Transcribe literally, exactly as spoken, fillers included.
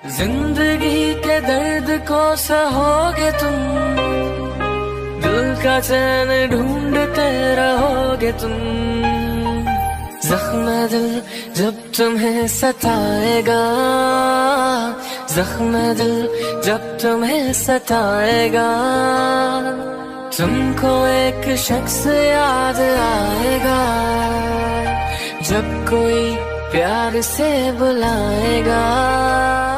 जिंदगी के दर्द को सहोगे तुम, दिल का चैन ढूंढते रहोगे तुम। जख्म दिल जब तुम्हें सताएगा, जख्म दिल जब तुम्हें सताएगा, तुमको एक शख्स याद आएगा, जब कोई प्यार से बुलाएगा।